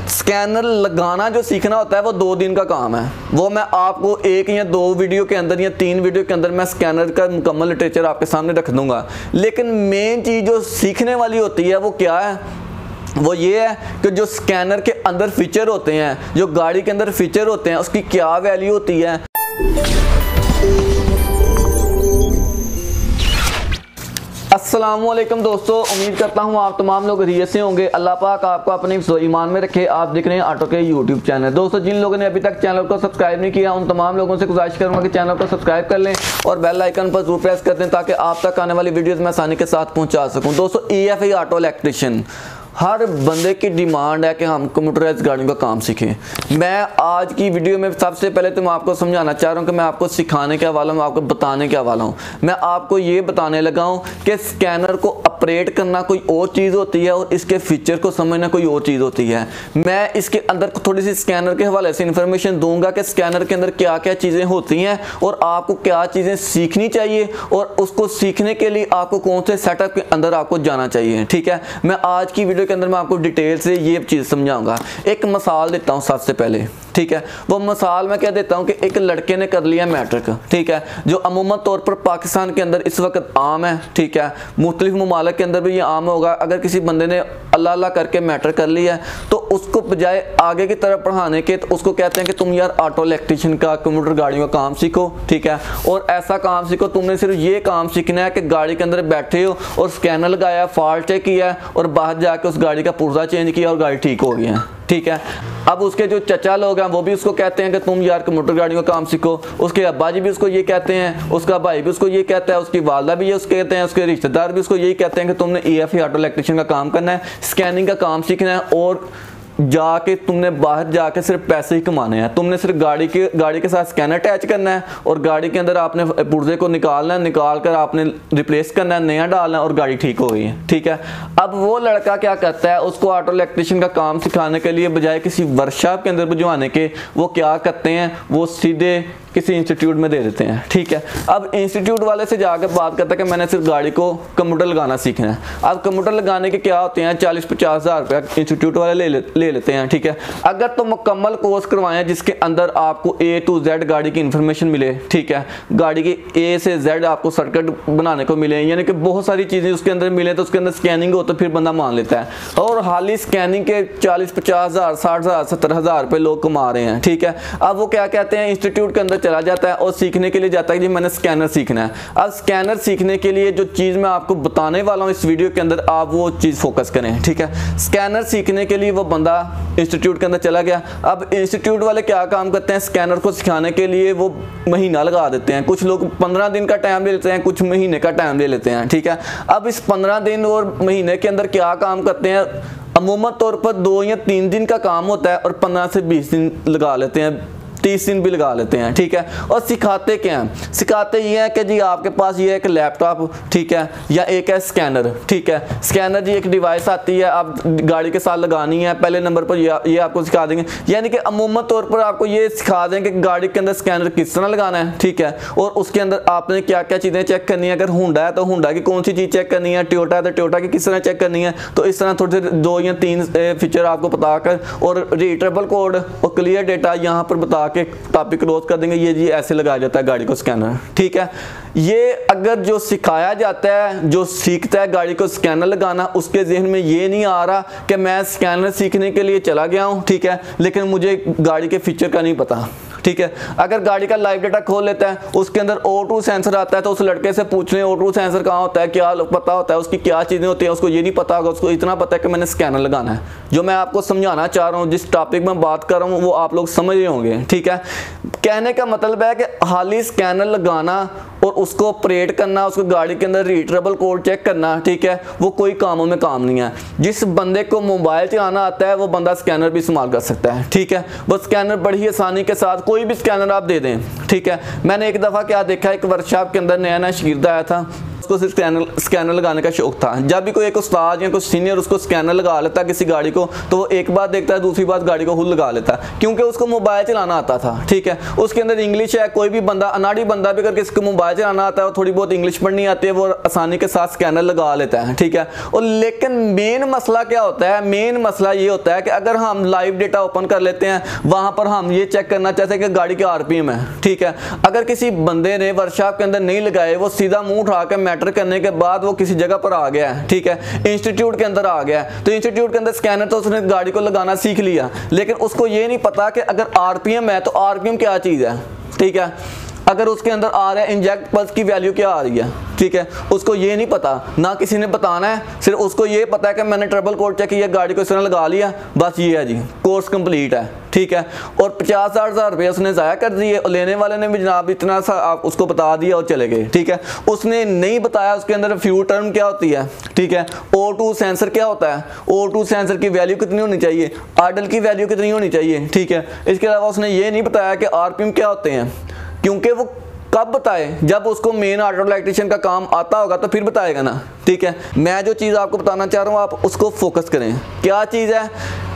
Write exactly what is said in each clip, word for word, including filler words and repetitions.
Scanner लगाना जो सीखना होता है वो दो दिन का काम है। वो मैं आपको एक या दो वीडियो के अंदर या तीन वीडियो के अंदर मैं स्कैनर का मुकम्मल लिटरेचर आपके सामने रख दूंगा। लेकिन मेन चीज़ जो सीखने वाली होती है वो क्या है, वो ये है कि जो स्कैनर के अंदर फीचर होते हैं, जो गाड़ी के अंदर फीचर होते हैं, उसकी क्या वैल्यू होती है। अस्सलामुअलैकुम दोस्तों, उम्मीद करता हूँ आप तमाम लोग खैरियत से होंगे। अल्लाह पाक आपको अपने ईमान में रखे। आप देख रहे हैं ऑटो के यूट्यूब चैनल। दोस्तों, जिन लोगों ने अभी तक चैनल को सब्सक्राइब नहीं किया, उन तमाम लोगों से गुजारिश करूंगा कि चैनल को सब्सक्राइब कर लें और बेल आइकन पर जरूर प्रेस कर दें ताकि आप तक आने वाली वीडियोस मैं आसानी के साथ पहुंचा सकूं। दोस्तों, E F I auto electrician, हर बंदे की डिमांड है कि हम कंप्यूटराइज्ड गाड़ियों का काम सीखें। मैं आज की वीडियो में सबसे पहले तो मैं आपको समझाना चाह रहा हूं कि मैं आपको सिखाने के हवाला हूं, आपको बताने के हवाला हूं। मैं आपको ये बताने लगा हूं कि स्कैनर को ऑपरेट करना कोई और चीज़ होती है और इसके फीचर को समझना कोई और चीज़ होती है। मैं इसके अंदर थोड़ी सी स्कैनर के हवाले से इंफॉर्मेशन दूंगा कि स्कैनर के अंदर क्या क्या चीज़ें होती हैं और आपको क्या चीज़ें सीखनी चाहिए और उसको सीखने के लिए आपको कौन से सेटअप के अंदर आपको जाना चाहिए। ठीक है, मैं आज की वीडियो के अंदर मैं आपको डिटेल से ये चीज़ समझाऊंगा। एक मिसाल देता हूँ सबसे पहले। ठीक है, वो मिसाल मैं क्या देता हूँ कि एक लड़के ने कर लिया मैट्रिक। ठीक है, जो अमूमन तौर पर पाकिस्तान के अंदर इस वक्त आम है। ठीक है, मुख्तलिफ ममालिक के अंदर भी ये आम होगा। अगर किसी बंदे ने अल्लाह अल्लाह करके मैट्रिक कर लिया है तो उसको बजाय आगे की तरफ पढ़ाने के तो उसको कहते हैं कि तुम यार ऑटो इलेक्ट्रिशियन का, कंप्यूटर गाड़ियों का काम सीखो। ठीक है, और ऐसा काम सीखो, तुमने सिर्फ ये काम सीखना है कि गाड़ी के अंदर बैठे हो और स्कैनर लगाया, फॉल्ट चेक किया और बाहर जाके उस गाड़ी का पुर्जा चेंज किया और गाड़ी ठीक हो गई है। ठीक है, अब उसके जो चचा लोग हैं वो भी उसको कहते हैं कि तुम यार कंप्यूटर गाड़ियों का काम सीखो। उसके अब्बा जी भी उसको ये कहते हैं, उसका भाई भी उसको ये कहता है, उसकी वालदा भी ये उसको कहते हैं, उसके रिश्तेदार भी उसको यही कहते हैं कि तुमने E F I auto electrician का काम करना है, स्कैनिंग का काम सीखना है और जाके तुमने बाहर जाके सिर्फ पैसे ही कमाने हैं। तुमने सिर्फ गाड़ी के गाड़ी के साथ स्कैनर अटैच करना है और गाड़ी के अंदर आपने पुर्जे को निकालना है, निकाल कर आपने रिप्लेस करना है, नया डालना है और गाड़ी ठीक हो गई है। ठीक है, अब वो लड़का क्या करता है, उसको ऑटो इलेक्ट्रिशियन का काम सिखाने के लिए बजाय किसी वर्कशॉप के अंदर भिजवाने के वो क्या करते हैं, वो सीधे किसी इंस्टीट्यूट में दे देते हैं। ठीक है, अब इंस्टीट्यूट वाले से जाकर बात करता है कि मैंने सिर्फ गाड़ी को कंप्यूटर लगाना सीखना है। अब कंप्यूटर लगाने के क्या होते हैं, चालीस पचास हज़ार रुपया इंस्टीट्यूट वाले ले, ले ले लेते हैं। ठीक है, अगर तो मुकम्मल कोर्स करवाएं जिसके अंदर आपको ए टू जेड गाड़ी की इंफॉर्मेशन मिले। ठीक है, गाड़ी की ए से जेड आपको सर्किट बनाने को मिले, यानी कि बहुत सारी चीज़ें उसके अंदर मिले तो उसके अंदर स्कैनिंग हो तो फिर बंदा मान लेता है। और हाल ही स्कैनिंग के चालीस पचास हज़ार साठ हज़ार सत्तर हज़ार रुपये लोग कमा रहे हैं। ठीक है, अब वो क्या कहते हैं, इंस्टीट्यूट के अंदर चला जाता है और सीखने के लिए जाता है कि मैंने स्कैनर सीखना है। अब स्कैनर सीखने के लिए जो चीज़ मैं आपको बताने वाला हूँ इस वीडियो के अंदर, आप वो चीज़ फोकस करें। ठीक है, स्कैनर सीखने के लिए वो बंदा इंस्टीट्यूट के अंदर चला गया। अब इंस्टीट्यूट वाले क्या काम करते हैं, स्कैनर को सिखाने के लिए वो महीना लगा देते हैं। कुछ लोग पंद्रह दिन का टाइम ले लेते हैं, कुछ महीने का टाइम ले लेते हैं। ठीक है, अब इस पंद्रह दिन और महीने के अंदर क्या काम करते हैं, अमूमन तौर पर दो या तीन दिन का काम होता है और पंद्रह से बीस दिन लगा लेते हैं, तीस दिन भी लगा लेते हैं। ठीक है, और सिखाते क्या हैं, सिखाते ये है कि जी आपके पास ये एक लैपटॉप, ठीक है, या एक है स्कैनर। ठीक है, स्कैनर जी एक डिवाइस आती है, आप गाड़ी के साथ लगानी है। पहले नंबर पर ये, ये आपको सिखा देंगे, यानी कि अमूमन तौर पर आपको ये सिखा देंगे कि गाड़ी के अंदर स्कैनर किस तरह लगाना है। ठीक है, और उसके अंदर आपने क्या क्या चीज़ें चेक करनी है। अगर होंडा है तो होंडा की कौन सी चीज़ चेक करनी है, टोयोटा है तो टोयोटा की किस तरह चेक करनी है। तो इस तरह थोड़े से दो या तीन फीचर आपको बताकर और रीट्रेबल कोड और क्लियर डेटा यहाँ पर बता टॉपिक क्लोज कर देंगे, ये जी ऐसे लगाया जाता है गाड़ी को स्कैनर। ठीक है, ये अगर जो सिखाया जाता है, जो सीखता है गाड़ी को स्कैनर लगाना, उसके जहन में ये नहीं आ रहा कि मैं स्कैनर सीखने के लिए चला गया हूँ। ठीक है, लेकिन मुझे गाड़ी के फीचर का नहीं पता। ठीक है, अगर गाड़ी का लाइव डेटा खोल लेता है, उसके अंदर ओ टू सेंसर आता है तो उस लड़के से पूछ रहे हैं ओ टू सेंसर कहाँ होता है, क्या पता होता है, उसकी क्या चीज़ें होती हैं, उसको ये नहीं पता होगा। उसको इतना पता है कि मैंने स्कैनर लगाना है। जो मैं आपको समझाना चाह रहा हूँ, जिस टॉपिक में बात कर रहा हूँ वो आप लोग समझ रहे होंगे। ठीक है, कहने का मतलब है कि हाली स्कैनर लगाना और उसको ऑपरेट करना, उसको गाड़ी के अंदर रीट्रेबल कोड चेक करना, ठीक है, वो कोई कामों में काम नहीं है। जिस बंदे को मोबाइल चलाना आता है वो बंदा स्कैनर भी इस्तेमाल कर सकता है। ठीक है, वो स्कैनर बड़ी आसानी के साथ कोई भी स्कैनर आप दे दें। ठीक है, मैंने एक दफ़ा क्या देखा, एक वर्कशॉप के अंदर नया नया शागिर्द आया था, उसको सिर्फ स्कैनर स्कैनर लगाने का शौक था। जब भी कोई एक उस्ताद या कोई सीनियर उसको स्कैनर लगा लेता किसी गाड़ी को, तो वो एक बार देखता है, दूसरी बार गाड़ी को खुद लगा लेता है, क्योंकि उसको मोबाइल चलाना आता था। ठीक है, उसके अंदर इंग्लिश है। कोई भी बंदा, अनाड़ी बंदा भी अगर किसी को मोबाइल चलाना आता है और थोड़ी बहुत इंग्लिश पढ़नी आती है, वो आसानी के साथ स्कैनर लगा लेता है। ठीक है, और लेकिन मेन मसला क्या होता है? मेन मसला ये होता है कि अगर हम लाइव डेटा ओपन कर लेते हैं, वहां पर हम ये चेक करना चाहते हैं कि गाड़ी के आरपीएम है। ठीक है, अगर किसी बंदे ने वर्कशॉप के अंदर नहीं लगाए, वो सीधा मुंह उठा के मैटर करने के बाद वो किसी जगह पर आ गया है, ठीक है, इंस्टीट्यूट के अंदर आ गया है, तो इंस्टीट्यूट के अंदर स्कैनर तो उसने गाड़ी को लगाना सीख लिया, लेकिन उसको ये नहीं पता कि अगर आरपीएम है तो आरपीएम क्या चीज़ है। ठीक है, अगर उसके अंदर आ रहा है इंजेक्ट पल्स की वैल्यू क्या आ रही है, ठीक है, उसको ये नहीं पता, ना किसी ने बताना है, सिर्फ उसको ये पता है कि मैंने ट्रबल कोड चेक किया, गाड़ी को इस तरह लगा लिया, बस ये है जी, कोर्स कंप्लीट है। ठीक है, और पचास साठ हज़ार रुपये उसने ज़ाया कर दिए, और लेने वाले ने भी जनाब इतना सा आप उसको बता दिया और चले गए। ठीक है, उसने नहीं बताया उसके अंदर फ्यूल टर्म क्या होती है। ठीक है, ओ टू सेंसर क्या होता है, ओ टू सेंसर की वैल्यू कितनी होनी चाहिए, आइडल की वैल्यू कितनी होनी चाहिए। ठीक है, इसके अलावा उसने ये नहीं बताया कि आरपीएम क्या होते हैं, क्योंकि वो कब बताए, जब उसको मेन ऑटो इलेक्ट्रिशियन का काम आता होगा तो फिर बताएगा ना। ठीक है, मैं जो चीज़ आपको बताना चाह रहा हूँ आप उसको फोकस करें। क्या चीज़ है?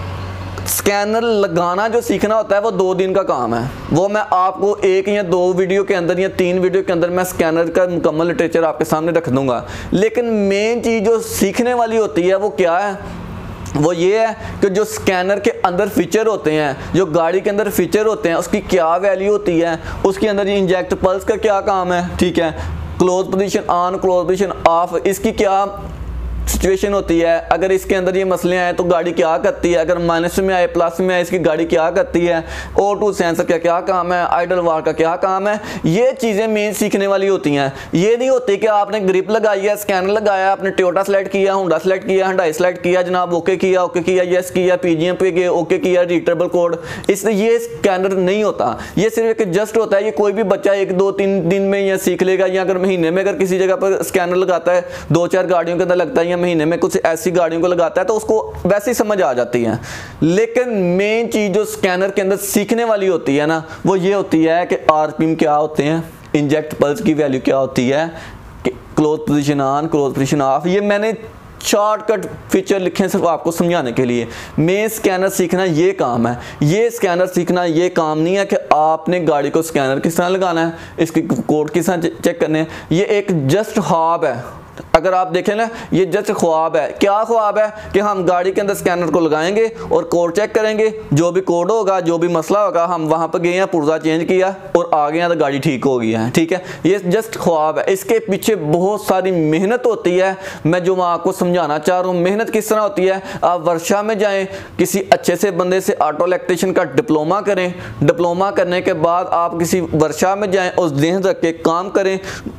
स्कैनर लगाना जो सीखना होता है वो दो दिन का काम है। वो मैं आपको एक या दो वीडियो के अंदर या तीन वीडियो के अंदर मैं स्कैनर का मुकम्मल लिटरेचर आपके सामने रख दूंगा, लेकिन मेन चीज़ जो सीखने वाली होती है वो क्या है? वो ये है कि जो स्कैनर के अंदर फीचर होते हैं, जो गाड़ी के अंदर फीचर होते हैं, उसकी क्या वैल्यू होती है, उसके अंदर ये इंजेक्ट पल्स का क्या काम है। ठीक है, close position on, close position off, इसकी क्या सिचुएशन होती है, अगर इसके अंदर ये मसले आए तो गाड़ी क्या करती है, अगर माइनस में आए प्लस में आए इसकी गाड़ी क्या करती है, ओ टू सेंसर का क्या काम है, आइडल वार का क्या काम है, ये चीज़ें मेन सीखने वाली होती हैं। ये नहीं होती कि आपने ग्रिप लगाई है, स्कैनर लगाया, आपने टोयोटा सेलेक्ट किया, होंडा सेलेक्ट किया, हंडाई सेलेक्ट किया, जनाब ओके किया, ओके किया, यस किया, पीजीएम पे गए, ओके किया, रीट्रेबल कोड, इसलिए ये स्कैनर नहीं होता। ये सिर्फ एक जस्ट होता है। ये कोई भी बच्चा एक दो तीन दिन में या सीख लेगा, या अगर महीने में अगर किसी जगह पर स्कैनर लगाता है, दो चार गाड़ियों के अंदर लगता है, या महीने में कुछ ऐसी गाड़ियों को लगाता है, तो उसको वैसे ही समझ आ जाती है। लेकिन मेन चीज जो स्कैनर के अंदर सीखने वाली होती है ना, वो ये होती है कि आरपीएम क्या होते हैं, इंजेक्ट पल्स की वैल्यू क्या होती है, close position on, close position off. ये मैंने शॉर्टकट फीचर लिखे सिर्फ आपको समझाने के लिए। मेन स्कैनर सीखना ये काम है। ये स्कैनर सीखना ये काम नहीं है कि आपने गाड़ी को स्कैनर किस तरह लगाना है, इसकी कोड किस तरह चेक करने हैं। ये एक जस्ट ख्वाब है। अगर आप देखें ना, ये जस्ट ख्वाब है। क्या ख्वाब है? कि हम गाड़ी के अंदर स्कैनर को लगाएंगे और कोड चेक करेंगे, जो भी कोड होगा, जो भी मसला होगा, हम वहां पर गए हैं, पुर्जा चेंज किया और आ गए हैं तो गाड़ी ठीक हो गई है। ठीक है, ये जस्ट ख्वाब है। इसके पीछे बहुत सारी मेहनत होती है। मैं जो मैं आपको समझाना चाह रहा हूँ, मेहनत किस तरह होती है। आप वर्कशॉप में जाएं, किसी अच्छे से बंदे से ऑटो इलेक्ट्रिशियन का डिप्लोमा करें। डिप्लोमा करने के बाद आप किसी वर्कशॉप में जाएं और ध्यान रख के काम करें।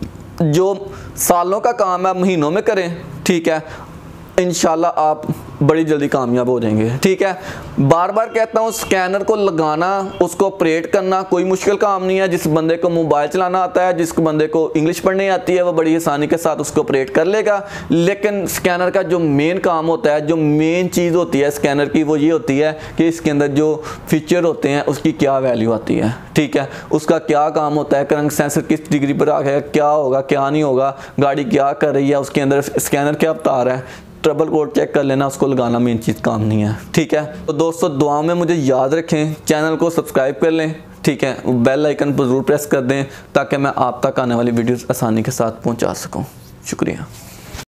जो सालों का काम है महीनों में करें। ठीक है, इंशाल्लाह आप बड़ी जल्दी कामयाब हो जाएंगे। ठीक है, बार बार कहता हूँ, स्कैनर को लगाना, उसको ऑपरेट करना कोई मुश्किल काम नहीं है। जिस बंदे को मोबाइल चलाना आता है, जिस बंदे को इंग्लिश पढ़नी आती है, वो बड़ी आसानी के साथ उसको ऑपरेट कर लेगा। लेकिन स्कैनर का जो मेन काम होता है, जो मेन चीज़ होती है स्कैनर की, वो ये होती है कि इसके अंदर जो फीचर होते हैं उसकी क्या वैल्यू आती है। ठीक है, उसका क्या काम होता है, करंट सेंसर किस डिग्री पर आ गया, क्या होगा क्या नहीं होगा, गाड़ी क्या कर रही है, उसके अंदर स्कैनर क्या बता रहा है, ट्रबल कोड चेक कर लेना, उसको लगाना मेन चीज़ काम नहीं है। ठीक है, तो दोस्तों दुआओं में मुझे याद रखें, चैनल को सब्सक्राइब कर लें। ठीक है, बेल आइकन पर ज़रूर प्रेस कर दें ताकि मैं आप तक आने वाली वीडियोस आसानी के साथ पहुंचा सकूं। शुक्रिया।